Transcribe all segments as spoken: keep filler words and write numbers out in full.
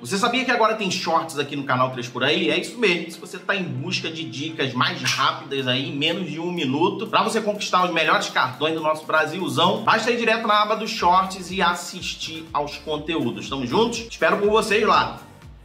Você sabia que agora tem shorts aqui no canal três por aí? É isso mesmo. Se você está em busca de dicas mais rápidas aí, em menos de um minuto, para você conquistar os melhores cartões do nosso Brasilzão, basta ir direto na aba dos shorts e assistir aos conteúdos. Tamo juntos? Espero por vocês lá.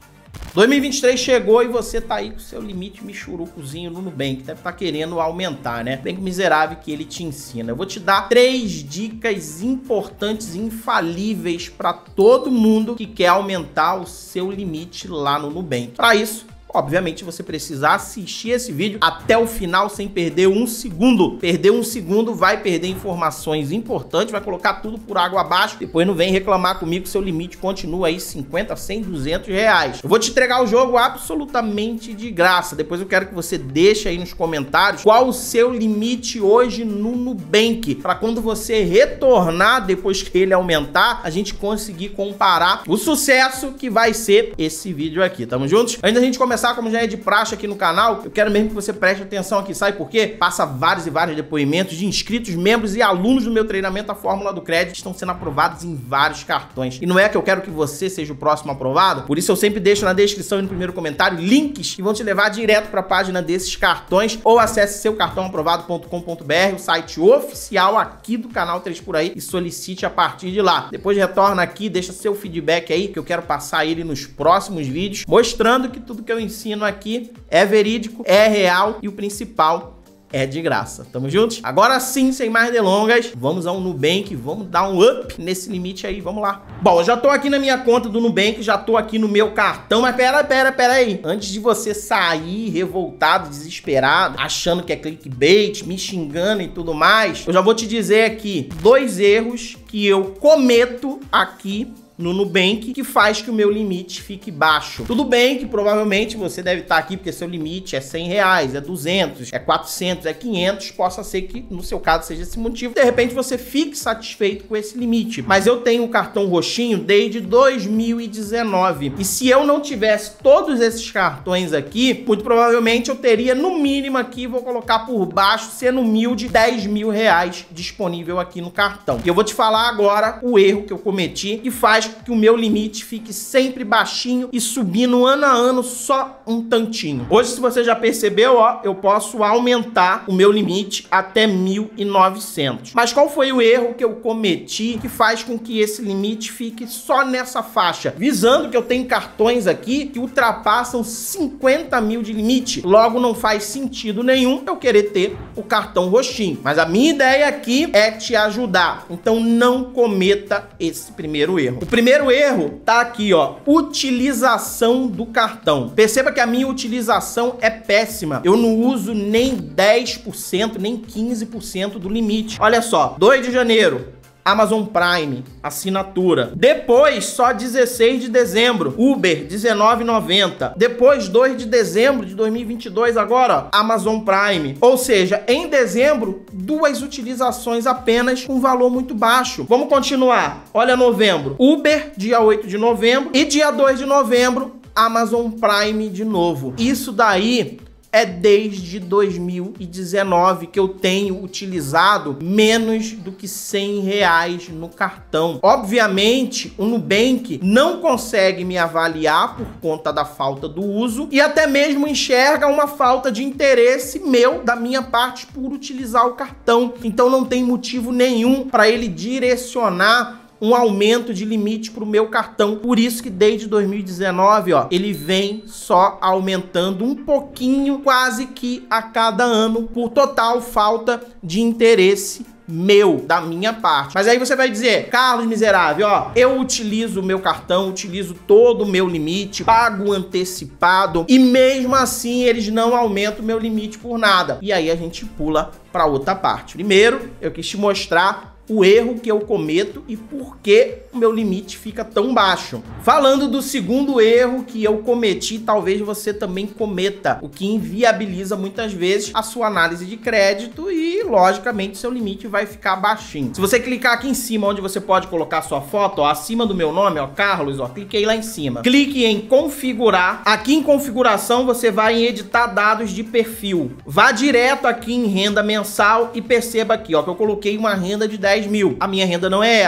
dois mil e vinte e três chegou e você tá aí com o seu limite michurucozinho no Nubank. Deve estar querendo aumentar, né? Bem miserável que ele te ensina. Eu vou te dar três dicas importantes e infalíveis para todo mundo que quer aumentar o seu limite lá no Nubank. Para isso, obviamente, você precisa assistir esse vídeo até o final sem perder um segundo. Perder um segundo vai perder informações importantes, vai colocar tudo por água abaixo. Depois não vem reclamar comigo que seu limite continua aí cinquenta, cem, duzentos reais. Eu vou te entregar o jogo absolutamente de graça. Depois eu quero que você deixe aí nos comentários qual o seu limite hoje no Nubank, para quando você retornar depois que ele aumentar, a gente conseguir comparar o sucesso que vai ser esse vídeo aqui. Tamo juntos? Antes da gente começar, como já é de praxe aqui no canal, eu quero mesmo que você preste atenção aqui, sabe por quê? Passa vários e vários depoimentos de inscritos, membros e alunos do meu treinamento, a Fórmula do Crédito, que estão sendo aprovados em vários cartões. E não é que eu quero que você seja o próximo aprovado, por isso eu sempre deixo na descrição e no primeiro comentário links que vão te levar direto para a página desses cartões, ou acesse seu cartão aprovado ponto com ponto br, o site oficial aqui do canal três por aí, e solicite a partir de lá. Depois retorna aqui, deixa seu feedback aí, que eu quero passar ele nos próximos vídeos, mostrando que tudo que eu ensino aqui é verídico, é real e o principal é de graça. Tamo juntos? Agora sim, sem mais delongas, vamos ao Nubank, vamos dar um up nesse limite aí, vamos lá. Bom, eu já tô aqui na minha conta do Nubank, já tô aqui no meu cartão, mas pera, pera, pera aí. Antes de você sair revoltado, desesperado, achando que é clickbait, me xingando e tudo mais, eu já vou te dizer aqui dois erros que eu cometo aqui no Nubank, que faz que o meu limite fique baixo. Tudo bem que provavelmente você deve estar aqui porque seu limite é cem reais, é duzentos, é quatrocentos, é quinhentos, possa ser que no seu caso seja esse motivo. De repente você fique satisfeito com esse limite. Mas eu tenho o cartão roxinho desde dois mil e dezenove. E se eu não tivesse todos esses cartões aqui, muito provavelmente eu teria no mínimo aqui, vou colocar por baixo, sendo humilde, dez mil reais disponível aqui no cartão. E eu vou te falar agora o erro que eu cometi e faz que o meu limite fique sempre baixinho e subindo ano a ano só um tantinho. Hoje, se você já percebeu, ó, eu posso aumentar o meu limite até mil e novecentos. Mas qual foi o erro que eu cometi que faz com que esse limite fique só nessa faixa? Visando que eu tenho cartões aqui que ultrapassam cinquenta mil de limite. Logo, não faz sentido nenhum eu querer ter o cartão roxinho. Mas a minha ideia aqui é te ajudar. Então, não cometa esse primeiro erro. O primeiro erro tá aqui, ó, utilização do cartão. Perceba que a minha utilização é péssima. Eu não uso nem dez por cento, nem quinze por cento do limite. Olha só, dois de janeiro, Amazon Prime, assinatura. Depois, só dezesseis de dezembro, Uber, dezenove reais e noventa centavos. Depois, dois de dezembro de dois mil e vinte e dois, agora, ó, Amazon Prime. Ou seja, em dezembro, duas utilizações apenas com valor muito baixo. Vamos continuar. Olha novembro, Uber, dia oito de novembro. E dia dois de novembro, Amazon Prime de novo. Isso daí é desde dois mil e dezenove que eu tenho utilizado menos do que cem reais no cartão. Obviamente, o Nubank não consegue me avaliar por conta da falta do uso e até mesmo enxerga uma falta de interesse meu, da minha parte, por utilizar o cartão. Então não tem motivo nenhum para ele direcionar um aumento de limite para o meu cartão. Por isso que desde dois mil e dezenove, ó, ele vem só aumentando um pouquinho, quase que a cada ano, por total falta de interesse meu, da minha parte. Mas aí você vai dizer, Carlos miserável, ó, eu utilizo o meu cartão, utilizo todo o meu limite, pago antecipado e mesmo assim eles não aumentam o meu limite por nada. E aí a gente pula para outra parte. Primeiro, eu quis te mostrar o erro que eu cometo e por que o meu limite fica tão baixo. Falando do segundo erro que eu cometi, talvez você também cometa, o que inviabiliza muitas vezes a sua análise de crédito e, logicamente, seu limite vai ficar baixinho. Se você clicar aqui em cima, onde você pode colocar sua foto, ó, acima do meu nome, ó, Carlos, ó, cliquei lá em cima. Clique em configurar. Aqui em configuração, você vai em editar dados de perfil. Vá direto aqui em renda mensal e perceba aqui, ó, que eu coloquei uma renda de dez mil. A minha renda não é essa.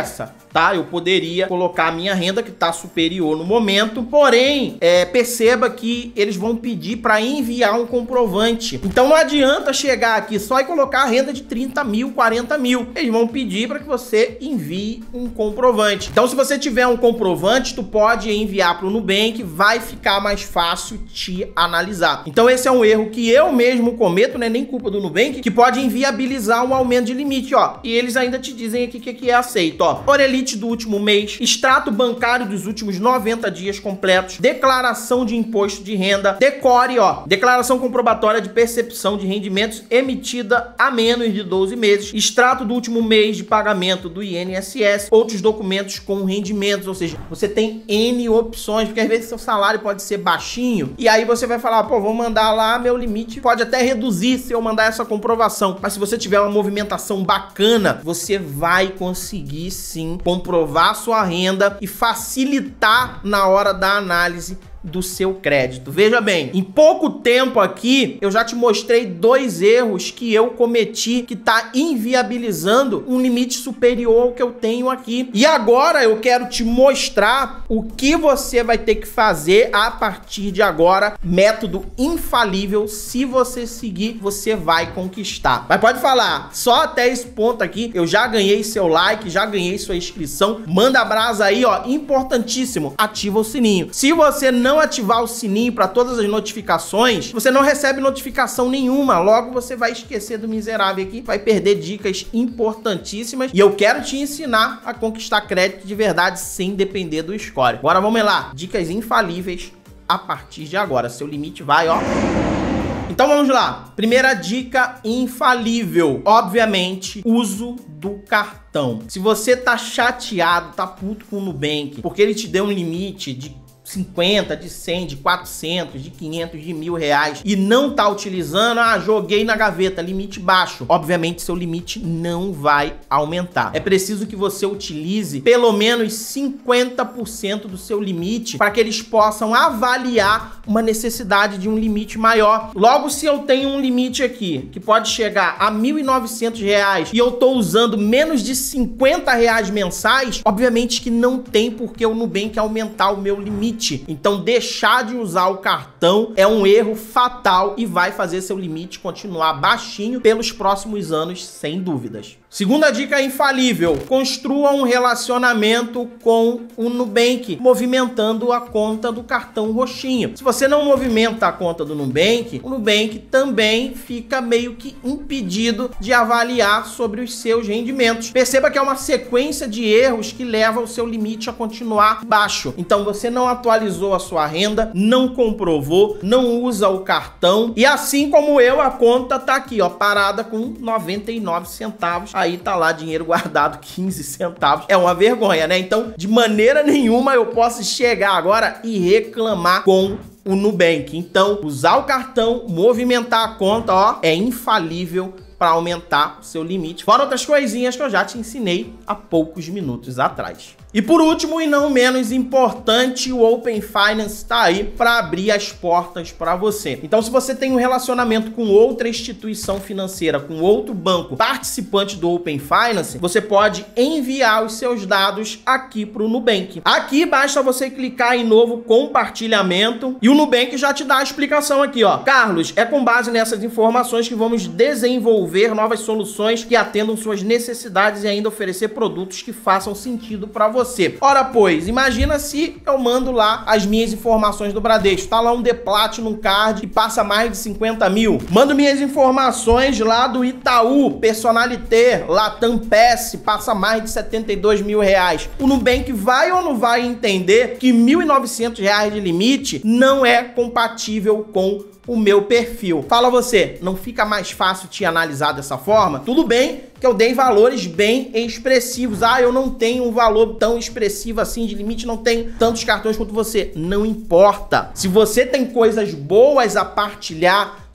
tá? Eu poderia colocar a minha renda que tá superior no momento, porém, é, perceba que eles vão pedir para enviar um comprovante. Então não adianta chegar aqui só e colocar a renda de trinta mil, quarenta mil. Eles vão pedir para que você envie um comprovante. Então se você tiver um comprovante, tu pode enviar para o Nubank, vai ficar mais fácil te analisar. Então esse é um erro que eu mesmo cometo, né? Nem culpa do Nubank, que pode inviabilizar um aumento de limite, ó. E eles ainda te dizem aqui o que, que é aceito, ó. Orelite do último mês, extrato bancário dos últimos noventa dias completos, declaração de imposto de renda, decore, ó, declaração comprobatória de percepção de rendimentos emitida há menos de doze meses, extrato do último mês de pagamento do I N S S, outros documentos com rendimentos, ou seja, você tem N opções, porque às vezes seu salário pode ser baixinho, e aí você vai falar, pô, vou mandar lá, meu limite pode até reduzir se eu mandar essa comprovação, mas se você tiver uma movimentação bacana, você vai conseguir sim comprovar sua renda e facilitar na hora da análise do seu crédito. Veja bem, em pouco tempo aqui, eu já te mostrei dois erros que eu cometi que tá inviabilizando um limite superior ao que eu tenho aqui. E agora eu quero te mostrar o que você vai ter que fazer a partir de agora. Método infalível, se você seguir, você vai conquistar. Mas pode falar, só até esse ponto aqui, eu já ganhei seu like, já ganhei sua inscrição. Manda brasa aí, ó, importantíssimo, ativa o sininho. Se você não não ativar o sininho para todas as notificações, você não recebe notificação nenhuma. Logo você vai esquecer do miserável aqui, vai perder dicas importantíssimas. E eu quero te ensinar a conquistar crédito de verdade sem depender do score. Bora, vamos lá. Dicas infalíveis a partir de agora. Seu limite vai, ó. Então vamos lá. Primeira dica infalível. Obviamente, uso do cartão. Se você tá chateado, tá puto com o Nubank, porque ele te deu um limite de cinquenta, de cem, de quatrocentos, de quinhentos, de mil reais e não tá utilizando, ah, joguei na gaveta, limite baixo. Obviamente, seu limite não vai aumentar. É preciso que você utilize pelo menos cinquenta por cento do seu limite para que eles possam avaliar uma necessidade de um limite maior. Logo, se eu tenho um limite aqui que pode chegar a mil e novecentos reais e eu tô usando menos de cinquenta reais mensais, obviamente que não tem por que o Nubank aumentar o meu limite. Então, deixar de usar o cartão é um erro fatal e vai fazer seu limite continuar baixinho pelos próximos anos, sem dúvidas. Segunda dica infalível: construa um relacionamento com o Nubank, movimentando a conta do cartão roxinho. Se você não movimenta a conta do Nubank, o Nubank também fica meio que impedido de avaliar sobre os seus rendimentos. Perceba que é uma sequência de erros que leva o seu limite a continuar baixo. Então, você não atualizou a sua renda, não comprovou, não usa o cartão e, assim como eu, a conta tá aqui, ó, parada com noventa e nove centavos. Aí tá lá dinheiro guardado quinze centavos. É uma vergonha, né? Então, de maneira nenhuma eu posso chegar agora e reclamar com o Nubank. Então, usar o cartão, movimentar a conta, ó, é infalível para aumentar o seu limite. Fora outras coisinhas que eu já te ensinei há poucos minutos atrás. E por último, e não menos importante, o Open Finance está aí para abrir as portas para você. Então, se você tem um relacionamento com outra instituição financeira, com outro banco participante do Open Finance, você pode enviar os seus dados aqui para o Nubank. Aqui basta você clicar em novo compartilhamento e o Nubank já te dá a explicação aqui, ó. Carlos, é com base nessas informações que vamos desenvolver novas soluções que atendam suas necessidades e ainda oferecer produtos que façam sentido para você. Você. Ora, pois, imagina se eu mando lá as minhas informações do Bradesco. Tá lá um The Platinum Card que passa mais de cinquenta mil. Mando minhas informações lá do Itaú, Personalité, Latam Pass, passa mais de setenta e dois mil reais. O Nubank vai ou não vai entender que mil e novecentos reais de limite não é compatível com o meu perfil? Fala você, não fica mais fácil te analisar dessa forma? Tudo bem que eu dei valores bem expressivos. Ah, eu não tenho um valor tão expressivo assim de limite, não tenho tantos cartões quanto você. Não importa. Se você tem coisas boas a partilhar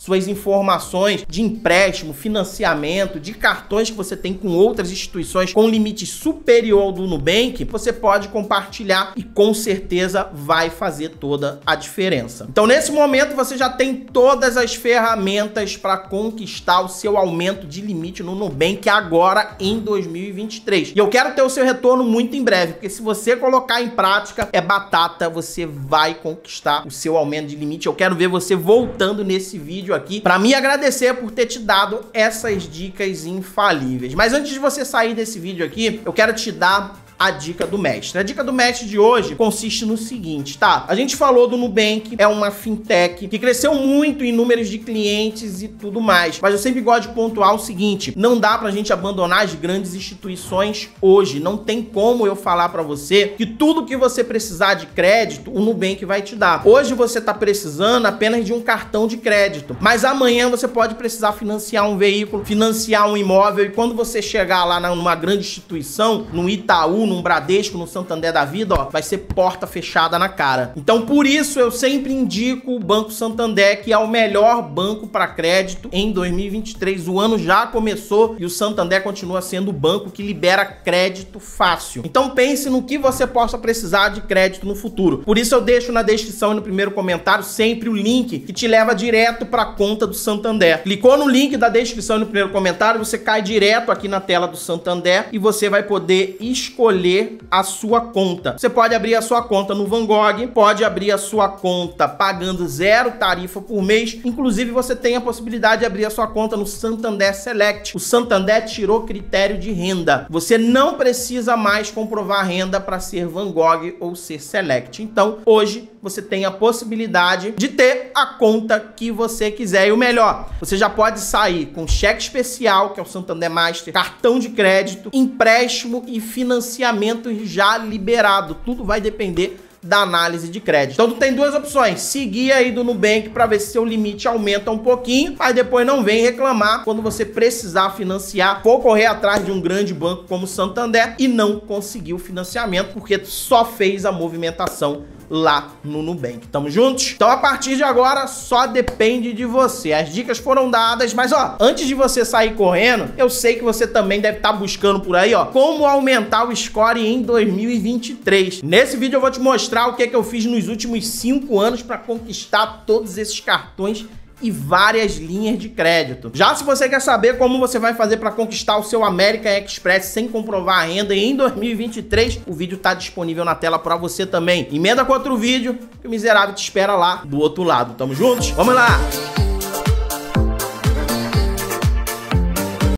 suas informações de empréstimo, financiamento, de cartões que você tem com outras instituições com limite superior ao do Nubank, você pode compartilhar e com certeza vai fazer toda a diferença. Então, nesse momento, você já tem todas as ferramentas para conquistar o seu aumento de limite no Nubank agora em dois mil e vinte e três. E eu quero ter o seu retorno muito em breve, porque se você colocar em prática, é batata, você vai conquistar o seu aumento de limite. Eu quero ver você voltando nesse vídeo aqui para me agradecer por ter te dado essas dicas infalíveis. Mas antes de você sair desse vídeo aqui, eu quero te dar a dica do mestre. A dica do mestre de hoje consiste no seguinte, tá? A gente falou do Nubank, é uma fintech que cresceu muito em números de clientes e tudo mais, mas eu sempre gosto de pontuar o seguinte, não dá pra gente abandonar as grandes instituições hoje, não tem como eu falar pra você que tudo que você precisar de crédito, o Nubank vai te dar. Hoje você tá precisando apenas de um cartão de crédito, mas amanhã você pode precisar financiar um veículo, financiar um imóvel, e quando você chegar lá numa grande instituição, no Itaú, num Bradesco, no Santander da vida, ó, vai ser porta fechada na cara. Então, por isso, eu sempre indico o Banco Santander, que é o melhor banco para crédito em dois mil e vinte e três. O ano já começou e o Santander continua sendo o banco que libera crédito fácil. Então, pense no que você possa precisar de crédito no futuro. Por isso, eu deixo na descrição e no primeiro comentário sempre o link que te leva direto para a conta do Santander. Clicou no link da descrição e no primeiro comentário, você cai direto aqui na tela do Santander e você vai poder escolher a sua conta. Você pode abrir a sua conta no Van Gogh, pode abrir a sua conta pagando zero tarifa por mês, inclusive você tem a possibilidade de abrir a sua conta no Santander Select. O Santander tirou critério de renda. Você não precisa mais comprovar renda para ser Van Gogh ou ser Select. Então, hoje você tem a possibilidade de ter a conta que você quiser. E o melhor, você já pode sair com cheque especial, que é o Santander Master, cartão de crédito, empréstimo e financiamento já liberado. Tudo vai depender da análise de crédito. Então, tu tem duas opções. Seguir aí do Nubank para ver se seu limite aumenta um pouquinho, mas depois não vem reclamar quando você precisar financiar, for correr atrás de um grande banco como o Santander e não conseguiu financiamento porque tu só fez a movimentação lá no Nubank. Tamo juntos? Então, a partir de agora, só depende de você. As dicas foram dadas, mas ó, antes de você sair correndo, eu sei que você também deve estar buscando por aí, ó, como aumentar o score em dois mil e vinte e três. Nesse vídeo eu vou te mostrar o que é que eu fiz nos últimos cinco anos para conquistar todos esses cartões e várias linhas de crédito. Já se você quer saber como você vai fazer para conquistar o seu American Express sem comprovar a renda em dois mil e vinte e três, o vídeo tá disponível na tela para você também. Emenda com outro vídeo que o miserável te espera lá do outro lado. Tamo juntos? Vamos lá!